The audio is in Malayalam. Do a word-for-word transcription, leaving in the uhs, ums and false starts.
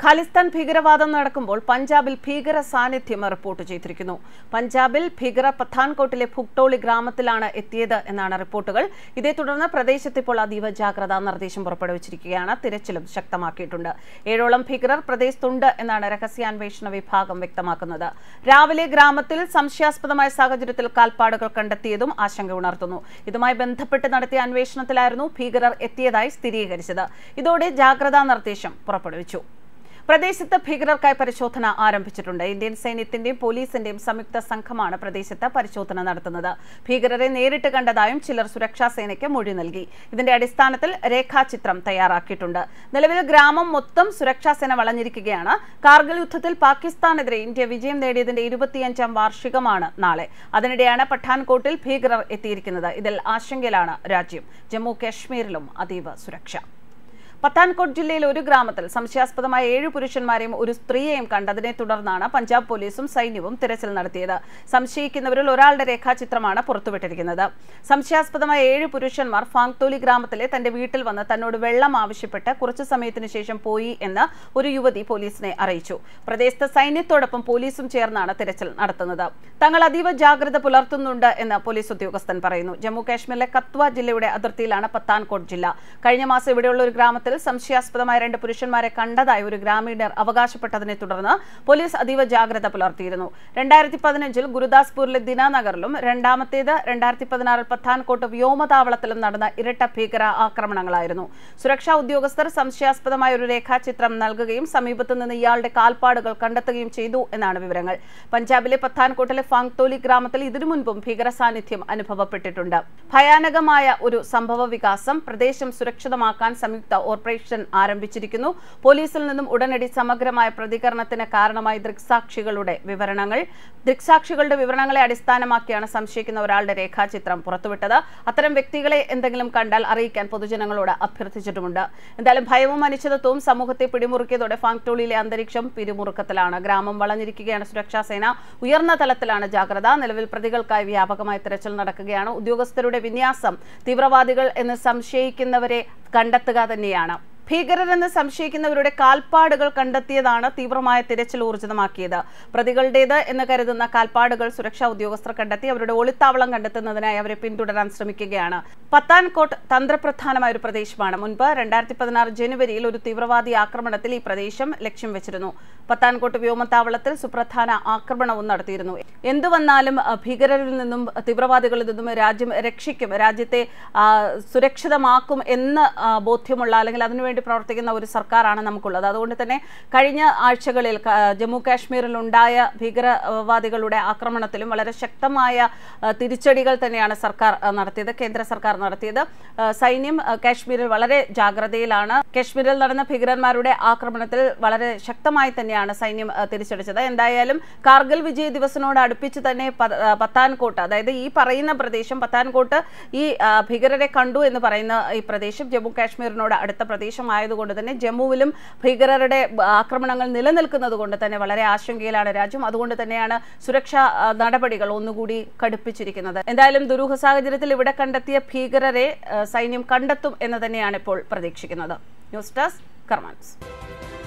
ഖാലിസ്ഥാൻ ഭീകരവാദം നടക്കുമ്പോൾ പഞ്ചാബിൽ ഭീകര സാന്നിധ്യം റിപ്പോർട്ട് ചെയ്തിരിക്കുന്നു. പഞ്ചാബിൽ ഭീകര പത്താൻകോട്ടിലെ ഭുക്ടോളി ഗ്രാമത്തിലാണ് എത്തിയത് എന്നാണ് റിപ്പോർട്ടുകൾ. ഇതേ തുടർന്ന് പ്രദേശത്ത് ഇപ്പോൾ അതീവ ജാഗ്രതാ നിർദ്ദേശം പുറപ്പെടുവിച്ചിരിക്കുകയാണ്. തിരച്ചിലും ശക്തമാക്കിയിട്ടുണ്ട്. ഏഴോളം ഭീകരർ പ്രദേശത്തുണ്ട് എന്നാണ് രഹസ്യാന്വേഷണ വിഭാഗം വ്യക്തമാക്കുന്നത്. രാവിലെ ഗ്രാമത്തിൽ സംശയാസ്പദമായ സാഹചര്യത്തിൽ കാൽപ്പാടുകൾ കണ്ടെത്തിയതും ആശങ്ക ഉണർത്തുന്നു. ഇതുമായി ബന്ധപ്പെട്ട് നടത്തിയ അന്വേഷണത്തിലായിരുന്നു ഭീകരർ എത്തിയതായി സ്ഥിരീകരിച്ചത്. ഇതോടെ ജാഗ്രതാ നിർദ്ദേശം പുറപ്പെടുവിച്ചു. പ്രദേശത്ത് ഭീകരർക്കായി പരിശോധന ആരംഭിച്ചിട്ടുണ്ട്. ഇന്ത്യൻ സൈന്യത്തിന്റെയും പോലീസിന്റെയും സംയുക്ത സംഘമാണ് പ്രദേശത്ത് പരിശോധന നടത്തുന്നത്. ഭീകരരെ നേരിട്ട് കണ്ടതായും ചിലർ സുരക്ഷാ സേനയ്ക്ക് മൊഴി നൽകി. ഇതിന്റെ അടിസ്ഥാനത്തിൽ രേഖാചിത്രം തയ്യാറാക്കിയിട്ടുണ്ട്. നിലവിൽ ഗ്രാമം മൊത്തം സുരക്ഷാ സേന വളഞ്ഞിരിക്കുകയാണ്. കാർഗിൽ യുദ്ധത്തിൽ പാകിസ്ഥാനെതിരെ ഇന്ത്യ വിജയം നേടിയതിന്റെ ഇരുപത്തിയഞ്ചാം വാർഷികമാണ് നാളെ. അതിനിടെയാണ് പഠാൻകോട്ടിൽ ഭീകരർ എത്തിയിരിക്കുന്നത്. ഇതിൽ ആശങ്കയിലാണ് രാജ്യം. ജമ്മു കാശ്മീരിലും അതീവ സുരക്ഷ. പത്താൻകോട്ട് ജില്ലയിലെ ഒരു ഗ്രാമത്തിൽ സംശയാസ്പദമായ ഏഴ് പുരുഷന്മാരെയും ഒരു സ്ത്രീയെയും കണ്ടതിനെ തുടർന്നാണ് പഞ്ചാബ് പോലീസും സൈന്യവും തിരച്ചിൽ നടത്തിയത്. സംശയിക്കുന്നവരിൽ ഒരാളുടെ രേഖാചിത്രമാണ് പുറത്തുവിട്ടിരിക്കുന്നത്. സംശയാസ്പദമായ ഏഴ് പുരുഷന്മാർ ഫാങ്തോലി ഗ്രാമത്തിലെ തന്റെ വീട്ടിൽ വന്ന് തന്നോട് വെള്ളം ആവശ്യപ്പെട്ട് കുറച്ചു സമയത്തിന് ശേഷം പോയി എന്ന് ഒരു യുവതി പോലീസിനെ അറിയിച്ചു. പ്രദേശത്ത് സൈന്യത്തോടൊപ്പം പോലീസും ചേർന്നാണ് തിരച്ചിൽ നടത്തുന്നത്. തങ്ങൾ അതീവ ജാഗ്രത പുലർത്തുന്നുണ്ട് എന്ന് പോലീസ് ഉദ്യോഗസ്ഥൻ പറയുന്നു. ജമ്മു കാശ്മീരിലെ കത്വ ജില്ലയുടെ അതിർത്തിയിലാണ് പത്താൻകോട്ട് ജില്ല. കഴിഞ്ഞ മാസം ഇവിടെയുള്ള ഒരു ഗ്രാമത്തിൽ സംശയാസ്പദമായ രണ്ട് പുരുഷന്മാരെ കണ്ടതായി ഒരു ഗ്രാമീണർ അവകാശപ്പെട്ടതിനെ തുടർന്ന് പോലീസ് അതീവ ജാഗ്രത പുലർത്തിയിരുന്നു. രണ്ടായിരത്തി പതിനഞ്ചിൽ ഗുരുദാസ്പൂരിലെ ദിനാനഗറിലും രണ്ടാമത്തേത് രണ്ടായിരത്തി പതിനാറിൽ പത്താൻകോട്ട് വ്യോമതാവളത്തിലും നടന്ന ഇരട്ട ഭീകര ആക്രമണങ്ങളായിരുന്നു. സുരക്ഷാ ഉദ്യോഗസ്ഥർ സംശയാസ്പദമായ ഒരു രേഖാചിത്രം നൽകുകയും സമീപത്തു നിന്ന് ഇയാളുടെ കാൽപ്പാടുകൾ കണ്ടെത്തുകയും ചെയ്തു എന്നാണ് വിവരങ്ങൾ. പഞ്ചാബിലെ പത്താൻകോട്ടിലെ ഫാങ്തോലി ഗ്രാമത്തിൽ ഇതിനു മുൻപും ഭീകര സാന്നിധ്യം അനുഭവപ്പെട്ടിട്ടുണ്ട്. ഭയാനകമായ ഒരു സംഭവ വികാസം പ്രദേശം സുരക്ഷിതമാക്കാൻ സംയുക്ത ഓപ്പറേഷൻ ആരംഭിച്ചിരിക്കുന്നു. പോലീസിൽ നിന്നും ഉടനടി സമഗ്രമായ പ്രതികരണത്തിന് കാരണമായി ദൃക്സാക്ഷികളുടെ വിവരണങ്ങൾ ദൃക്സാക്ഷികളുടെ വിവരണങ്ങളെ അടിസ്ഥാനമാക്കിയാണ് സംശയിക്കുന്ന ഒരാളുടെ രേഖാചിത്രം പുറത്തുവിട്ടത്. അത്തരം വ്യക്തികളെ എന്തെങ്കിലും കണ്ടാൽ അറിയിക്കാൻ പൊതുജനങ്ങളോട് അഭ്യർത്ഥിച്ചിട്ടുമുണ്ട്. എന്തായാലും ഭയവും അനിശ്ചിതത്വവും സമൂഹത്തെ പിടിമുറുക്കിയതോടെ ഫാങ്ടോളിയിലെ അന്തരീക്ഷം പിരിമുറുക്കത്തിലാണ്. ഗ്രാമം വളഞ്ഞിരിക്കുകയാണ് സുരക്ഷാ സേന. ഉയർന്ന തലത്തിലാണ് ജാഗ്രത. നിലവിൽ പ്രതികൾക്കായി വ്യാപകമായ തിരച്ചിൽ നടക്കുകയാണ്. ഉദ്യോഗസ്ഥരുടെ വിന്യാസം തീവ്രവാദികൾ എന്ന് സംശയിക്കുന്നവരെ കണ്ടെത്തുക തന്നെയാണ്. ഭീകരരെന്ന് സംശയിക്കുന്നവരുടെ കാൽപ്പാടുകൾ കണ്ടെത്തിയതാണ് തീവ്രമായ തിരച്ചിൽ ഊർജിതമാക്കിയത്. പ്രതികളുടേത് എന്ന് കരുതുന്ന കാൽപ്പാടുകൾ സുരക്ഷാ ഉദ്യോഗസ്ഥർ കണ്ടെത്തി അവരുടെ ഒളിത്താവളം കണ്ടെത്തുന്നതിനായി അവരെ പിന്തുടരാൻ ശ്രമിക്കുകയാണ്. പത്താൻകോട്ട് തന്ത്രപ്രധാനമായ ഒരു പ്രദേശമാണ്. മുൻപ് രണ്ടായിരത്തി പതിനാറ് ജനുവരിയിൽ ഒരു തീവ്രവാദി ആക്രമണത്തിൽ ഈ പ്രദേശം ലക്ഷ്യം വെച്ചിരുന്നു. പത്താൻകോട്ട് വ്യോമത്താവളത്തിൽ സുപ്രധാന ആക്രമണവും നടത്തിയിരുന്നു. എന്തു വന്നാലും ഭീകരരിൽ നിന്നും തീവ്രവാദികളിൽ നിന്നും രാജ്യം രക്ഷിക്കും, രാജ്യത്തെ സുരക്ഷിതമാക്കും എന്ന് ബോധ്യമുള്ള അല്ലെങ്കിൽ അതിനുവേണ്ടി പ്രവർത്തിക്കുന്ന ഒരു സർക്കാരാണ് നമുക്കുള്ളത്. അതുകൊണ്ട് തന്നെ കഴിഞ്ഞ ആഴ്ചകളിൽ ജമ്മു കാശ്മീരിൽ ഉണ്ടായ ഭീകരവാദികളുടെ ആക്രമണത്തിലും വളരെ ശക്തമായ തിരിച്ചടികൾ തന്നെയാണ് സർക്കാർ നടത്തിയത്, കേന്ദ്ര സർക്കാർ നടത്തിയത്. സൈന്യം കാശ്മീരിൽ വളരെ ജാഗ്രതയിലാണ്. കാശ്മീരിൽ നടന്ന ഭീകരന്മാരുടെ ആക്രമണത്തിൽ വളരെ ശക്തമായി തന്നെയാണ് സൈന്യം തിരിച്ചടിച്ചത്. എന്തായാലും കാർഗിൽ വിജയ ദിവസനോട് അടുപ്പിച്ച് തന്നെ പത്താൻകോട്ട്, അതായത് ഈ പറയുന്ന പ്രദേശം പത്താൻകോട്ട് ഈ ഭീകരരെ കണ്ടു എന്ന് പറയുന്ന ഈ പ്രദേശം ജമ്മു കാശ്മീരിനോട് അടുത്ത പ്രദേശം ആയതുകൊണ്ട് തന്നെ ജമ്മുവിലും ഭീകരരുടെ ആക്രമണങ്ങൾ നിലനിൽക്കുന്നത് കൊണ്ട് തന്നെ വളരെ ആശങ്കയിലാണ് രാജ്യം. അതുകൊണ്ട് തന്നെയാണ് സുരക്ഷാ നടപടികൾ ഒന്നുകൂടി കടുപ്പിച്ചിരിക്കുന്നത്. എന്തായാലും ദുരൂഹ സാഹചര്യത്തിൽ ഇവിടെ കണ്ടെത്തിയ ഭീകരരെ സൈന്യം കണ്ടെത്തും എന്ന് തന്നെയാണ് ഇപ്പോൾ പ്രതീക്ഷിക്കുന്നത്. News desk കർമാൻസ്.